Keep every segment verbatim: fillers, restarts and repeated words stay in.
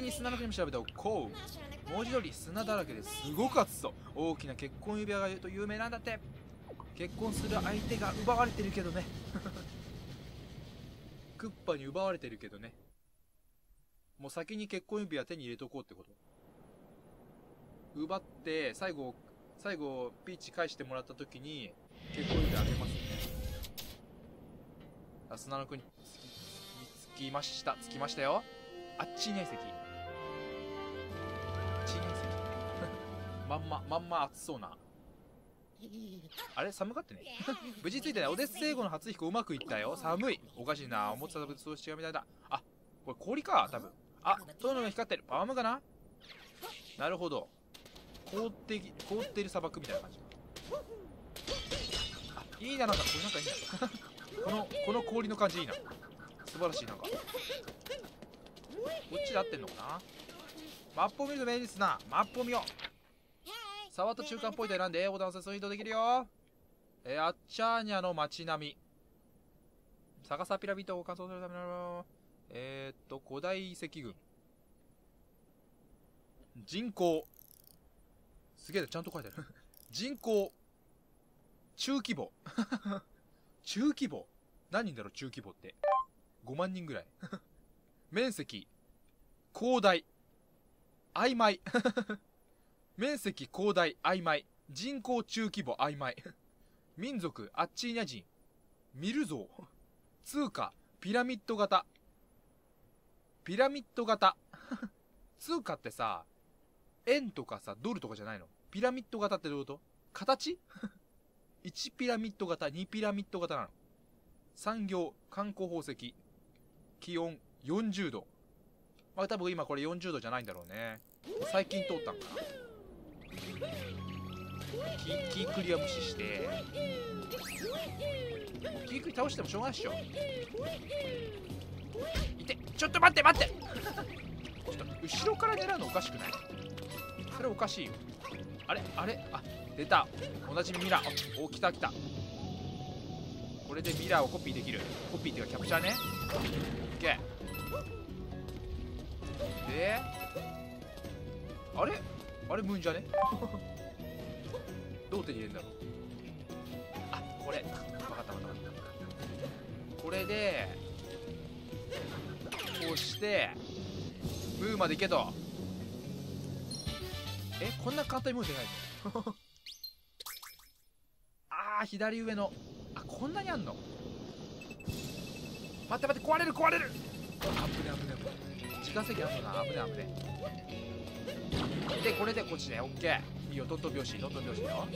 に砂の国も調べておこう。文字通り砂だらけですごく暑そう。大きな結婚指輪が言うと有名なんだって。結婚する相手が奪われてるけどねクッパに奪われてるけどね。もう先に結婚指輪手に入れとこうってこと。奪って最後最後ピーチ返してもらった時に結婚指輪あげますね。あ、砂の国に着きました着きましたよ。あっちいない席。あっちいない席まんままんま暑そうな。あれ寒かったね無事着いたね。オデッセイ号の初飛行うまくいったよ。寒い。おかしいな。思ってたとと違うみたいだ。あ、これ氷か多分。あ、そういうのが光ってる。パームかな。なるほど。凍って凍ってる砂漠みたいな感じ。あ、いいな。なんかこれなんかいいなこのこの氷の感じいいな。素晴らしい。なんかこっちで合ってんのかな。マップを見ると便利ですな。マップを見よう。触った中間ポイント選んでボタンを押せば移動できるよ。えー、アッチャーニャの街並み。サガサピラミッドを完走するためのえー、っと古代遺跡群。人口すげえな、ちゃんと書いてある人口中規模中規模何人だろう。中規模ってごまんにんぐらい面積広大曖昧面積広大曖昧。人口中規模曖昧民族アッチーニャ人。ミル像。通貨ピラミッド型。ピラミッド型通貨ってさ円とかさドルとかじゃないの。ピラミッド型ってどういうこと。形いちピラミッド型にピラミッド型なの。産業観光宝石。気温よんじゅうど。まあ多分今これよんじゅうどじゃないんだろうね。最近通ったんかな。キーキークリは無視してキークリ倒してもしょうがないっしょ。いて、ちょっと待って待ってちょっと後ろから狙うのおかしくない。それおかしいよ。あれあれあ、出たおなじみミラー。お、来た来た。これでミラーをコピーできる。コピーっていうかキャプチャーね。オッケーで、あれあれムーンじゃねどう手に入れるんだろう。あ、これ分かった分かった分かった。これでこうしてムーまで行けと。え、こんな簡単にムー出ないのあー、左上のあ、こんなにあんの。待って待って、壊れる壊れる。危ね危ね危ね。自家席あんのな。危ね危ね。でこれでこっちね。オッケー。いいよ、トントン拍子トントン拍子だよ。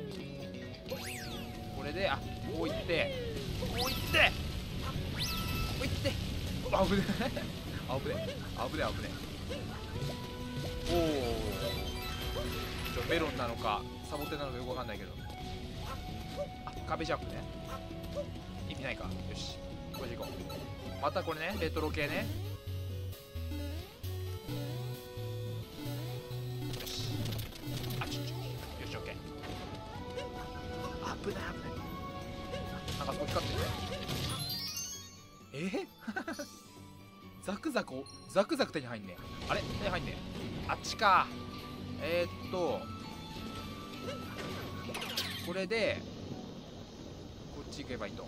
これで、あ、こういってこういってこういって、あぶねあぶねあぶねあぶね。おお、メロンなのかサボテンなのかよくわかんないけど。あ、壁ジャンプね。意味ないか。よし、これでいこう。またこれね、レトロ系ね。よし、あ、ちょちょ、よし、オッケー。危ない危ない。なんかそこ光ってるね。えー、ザクザクザクザク手に入んね。あれ手に入んね。あっちか。えー、っとこれでこっち行けばいいと。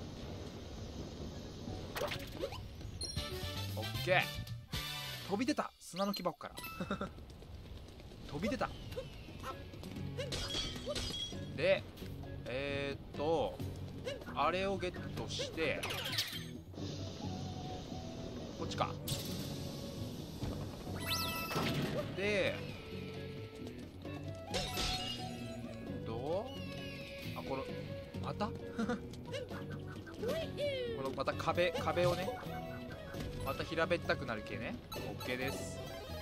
オッケー。飛び出た砂の木箱から飛び出た。でえー、っとあれをゲットしてこっちか。でうんとあ、このまたこのまた壁壁をね、また平べったくなる系ね。 OK です。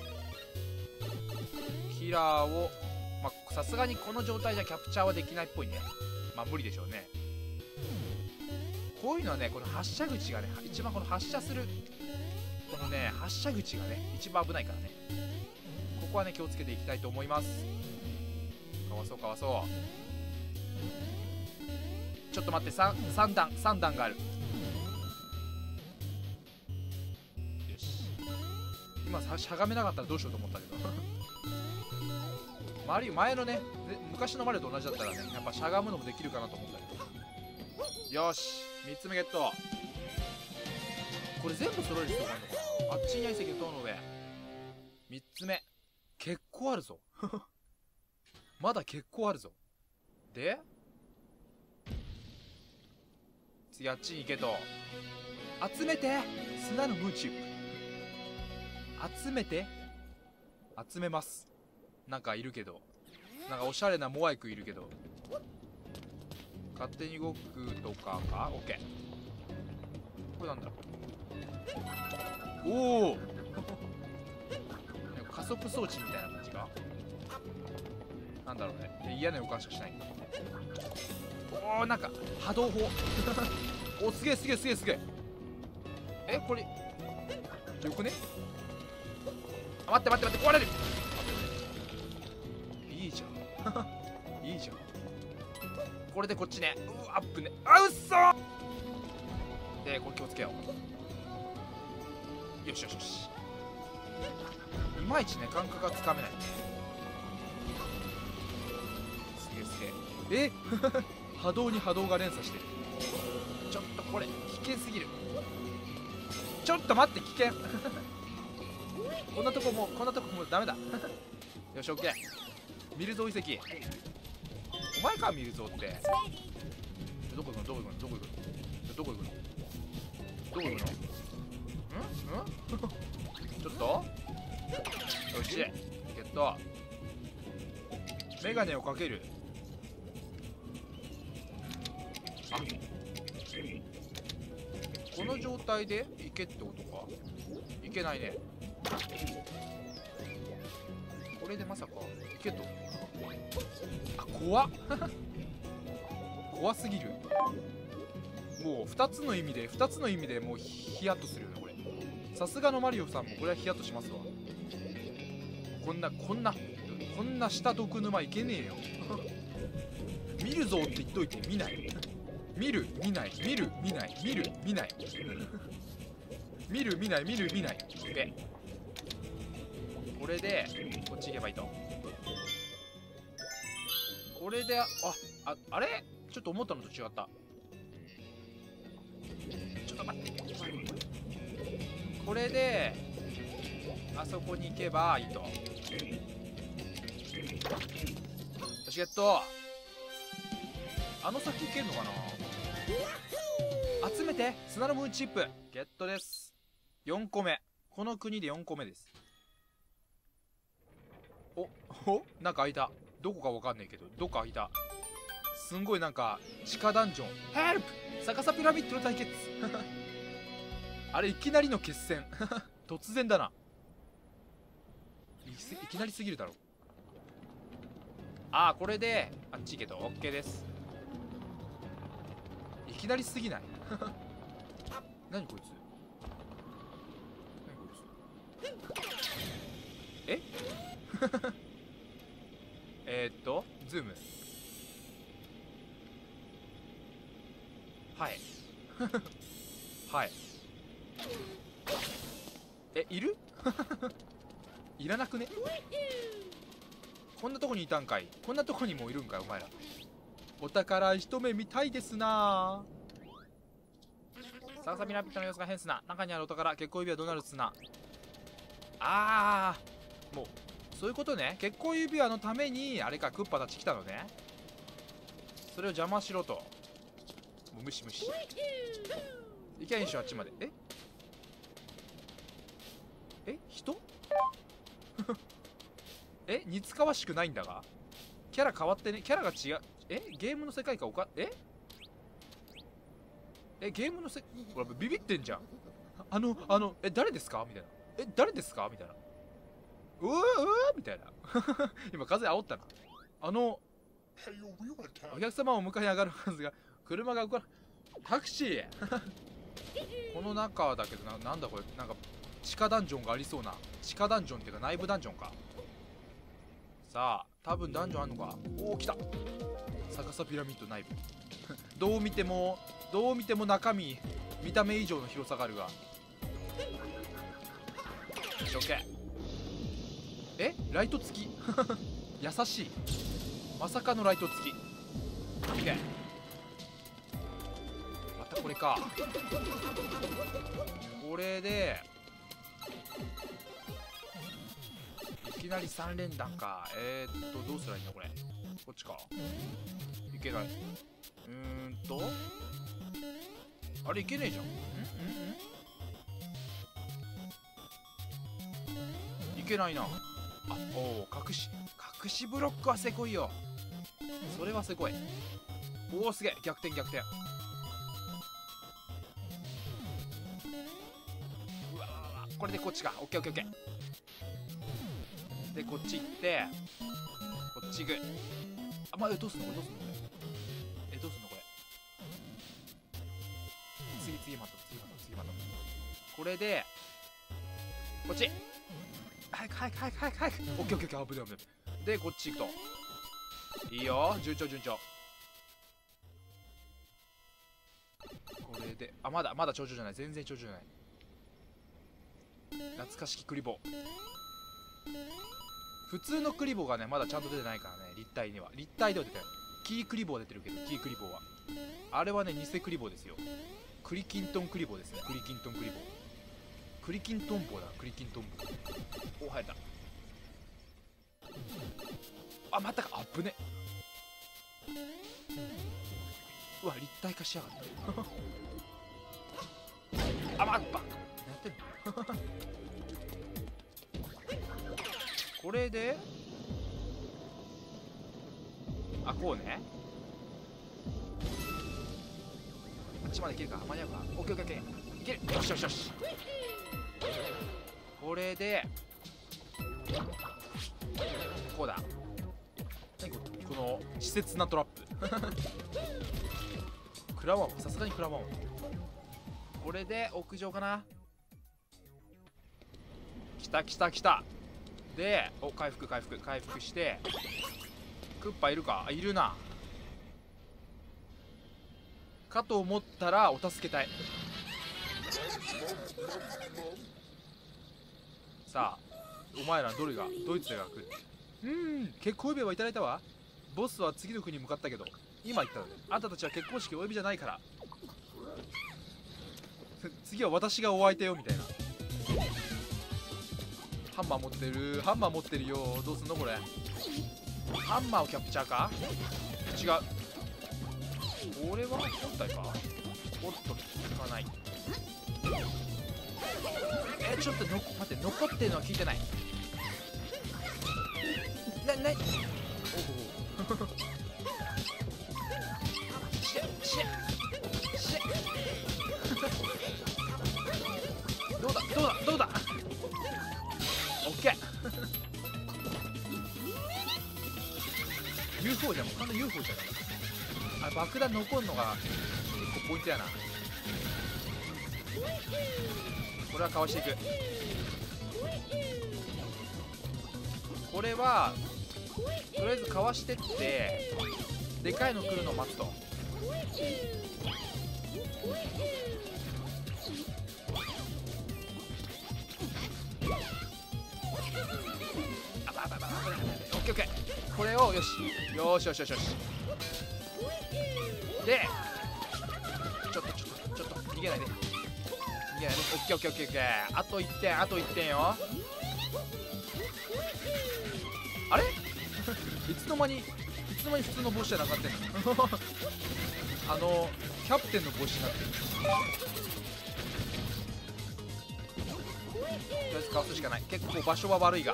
キラーをまあさすがにこの状態じゃキャプチャーはできないっぽいね。まあ無理でしょうね。こういうのはね、この発射口がね、一番この発射するこのね発射口がね一番危ないからね。ここはね気をつけていきたいと思います。かわそうかわそう。ちょっと待って、 3, 3段さん段がある。よし今さしゃがめなかったらどうしようと思ったけどマリ前のね昔のマリオと同じだったらね、やっぱしゃがむのもできるかなと思ったけど。よし、みっつめゲット。これ全部揃える必要があるのかな。あっちにあい席の塔の上。みっつめ結構あるぞまだ結構あるぞ。で次あっちに行けと。集めて砂のムーチップ集めて。集めます。なんかいるけど、なんかおしゃれなモアイクいるけど、勝手に動くとかか。オッケー。これなんだ。おお加速装置みたいな感じかなんだろうね。嫌な予感しかしない。おおなんか波動砲おすげえすげえすげえすげえ。えこれよくね。あ待って待って待って壊れる。いいじゃんいいじゃん。これでこっちね。うわアップね。あうっそー。でこれ気をつけよう。よしよしよし。いまいちね感覚がつかめない。すげえすげえ。え波動に波動が連鎖してる。ちょっとこれ危険すぎる。ちょっと待って危険こんなとこもうこんなとこもうダメだよしオッケー。ミルゾー遺跡。お前かミルゾーって。どこ行くのどこ行くのどこ行くのどこ行くのどこ行くの。んんちょっとよしゲット。メガネをかける。あこの状態でいけってことか。いけないね。これでまさかいけと。あ怖っ怖すぎる。もうふたつの意味でふたつの意味でもうヒヤッとするよねこれ。さすがのマリオさんもこれはヒヤッとしますわ。こんなこんなこんな下毒沼いけねえよ見るぞって言っといて見ない見る見ない見る見ない見る見ない見る見ない見る見ないでこれでこっち行けばいいと。これであああれちょっと思ったのと違った。ちょっと待って。これであそこに行けばいいと。よしゲット。あの先行けるのかな。集めて砂のムーンチップゲットです。よんこめ。この国でよんこめです。おおなんか開いた。どこかわかんないけどどっか開いた。すんごいなんか地下ダンジョン。ヘルプ逆さピラミッドの対決あれいきなりの決戦突然だな。 い, いきなりすぎるだろ。ああこれであっち行けと OK です。いきなりすぎない何こいつ何こいつええーっとズームはいはいえいるいらなくね。こんなとこにいたんかい。こんなとこにもいるんかいお前ら。お宝一目見たいですな。逆さピラミッドの様子が変っすな。中にあるお宝結婚指輪どうなるっすな。あーもうそういうことね。結婚指輪のためにあれかクッパたち来たのね。それを邪魔しろと。もう無視無視いけんしょあっちまで。ええ人え似つかわしくないんだがキャラ変わってね。キャラが違う。えゲームの世界かおかええゲームのせほらビビってんじゃん。あのあのえ誰ですかみたいな。え誰ですかみたいな。うーうーみたいな今風煽ったな。あのお客様を迎えに上がるはずが車が動かない。タクシーこの中だけどな。なんだこれなんか地下ダンジョンがありそうな。地下ダンジョンっていうか内部ダンジョンか。さあ多分ダンジョンあんのか。おお来た逆さピラミッド内部どう見てもどう見ても中身見た目以上の広さがあるがよし、オッケー。え、ライト付き優しい。まさかのライト付き。オッケー。またこれか。これでいきなりさん連弾か。えーっとどうすりゃいいんだこれ。こっちか。いけない。うーんとあれいけねえじゃん。んんんいけないな。あ、おお、隠し隠しブロックはせこいよ。それはせこい。おお、すげえ、逆転逆転。うわわわ、これでこっちか。オッケーオッケーオッケー。でこっち行ってこっち行く。あ、まあ、えどうすんのこれ、どうすんのこれ。えどうすんのこれ。次次また次また次また。これでこっち。早く早く早く早く早く。オッケーオッケーオッケー。危ない危ない。でこっち行くといいよ。順調順調。これで、あ、まだまだ頂上じゃない。全然頂上じゃない。懐かしきクリボー。普通のクリボーがねまだちゃんと出てないからね。立体には立体では出てない。キークリボー出てるけど、キークリボーはあれはね偽クリボーですよ。クリキントンクリボーですね。クリキントンクリボー。クリキントンボーだ。クリキントンボー。お、生えた。あ、またか。あっぶね。うわ、立体化しやがったあ、まっばっ何やってんのこれであ、こうね。あっちまでいけるか。間に合うか。オッケーオッケーオッケー。いける。よしよしよし。これでこうだ。何ここの稚拙なトラップ食らわん。さすがに食らわん。これで屋上かな。きたきたきた。で、お、回復回復回復して。クッパいるか。あ、いるな。かと思ったらお助け隊。さあ、お前らどれがドイツが来る。うーん、結婚指輪はいただいたわ。ボスは次の国に向かったけど今言ったので、あんたたちは結婚式お呼びじゃないから次は私がお相手よみたいな。ハンマー持ってる。ハンマー持ってるよ。どうすんのこれ。ハンマーをキャプチャーか。違う。これは本体か。おっと効かない。え、ちょっとの待って、残ってるのは聞いてない。な、な、おおしゃしゃしゃどうだどうだどうだ。オッケーユーフォー じゃん。もう完全 ユーフォー じゃない。あ、爆弾残るのが結構ポイントやな。これはかわしていく。これはとりあえずかわしてってでかいの来るのを待つと。あばばばばばば。オッケーオッケー。これをよしよしよしよしよし。でちょっとちょっとちょっと逃げないで逃げないで。オッケーオッケーオッケーオッケー。あといってんあといってんよ。あれいつの間にいつの間に普通の帽子じゃなかったんのあのキャプテンの帽子になってる。とりあえずかわすしかない。結構場所は悪いが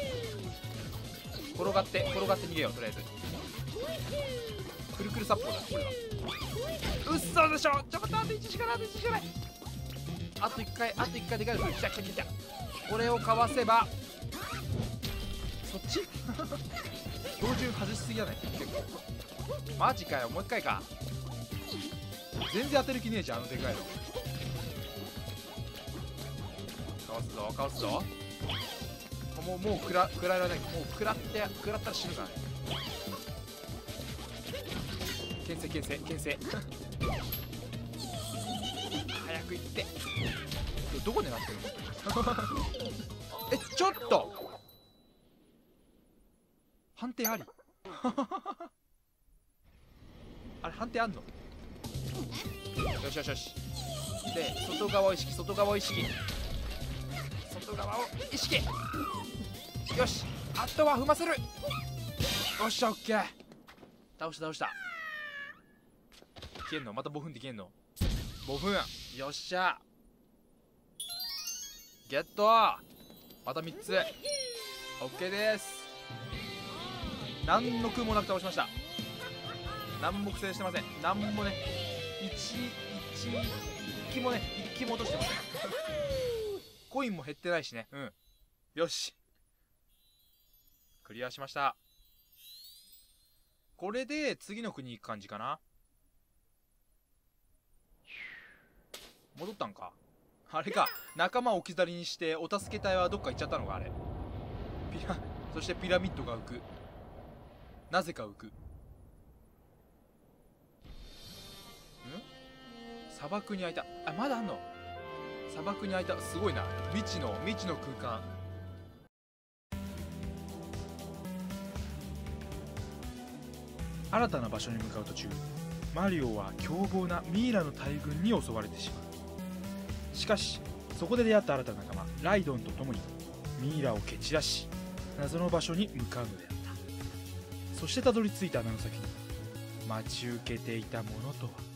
転がって転がって逃げよう。とりあえずくるくる殺法だこれは。うっそでしょ。ちょっと待って、いちしかないいちしかない。あといっかいあといっかいでかいの来る。来た来た来た。これをかわせばそっち標準外しすぎじゃない結構。マジかよ。もう一回か。全然当てる気ねえじゃんあのでかいの。かわすぞかわすぞ。もうもう食ら食らえられない。もう食らって食らったら死ぬからね。牽制牽制牽制早く行って。どこ狙ってるのえ、ちょっと判定ありあれ判定あんの？よしよしよし。で、外側を意識、外側を意識、外側を意識。よし、あとは踏ませる。よっしゃ、オッケー。倒した倒した。消えんの？またごふんで消えんの？ごふん。よっしゃ、ゲット。またみっつ。オッケーです。何の苦もなく倒しました。何も苦戦してません。何もね、いち、いち、いっきもね、いっきも落としてません。コインも減ってないしね。うん。よし。クリアしました。これで次の国行く感じかな。戻ったんか。あれか、仲間を置き去りにしてお助け隊はどっか行っちゃったのか、あれ。ピラ、そしてピラミッドが浮く。なぜか浮く。ん？砂漠に開いた。あ、まだあんの？砂漠に開いた。すごいな。未知の未知の空間。新たな場所に向かう途中、マリオは凶暴なミイラの大群に襲われてしまう。しかしそこで出会った新たな仲間ライドンと共にミイラを蹴散らし、謎の場所に向かうのであった。そしてたどり着いた穴の先に待ち受けていたものとは。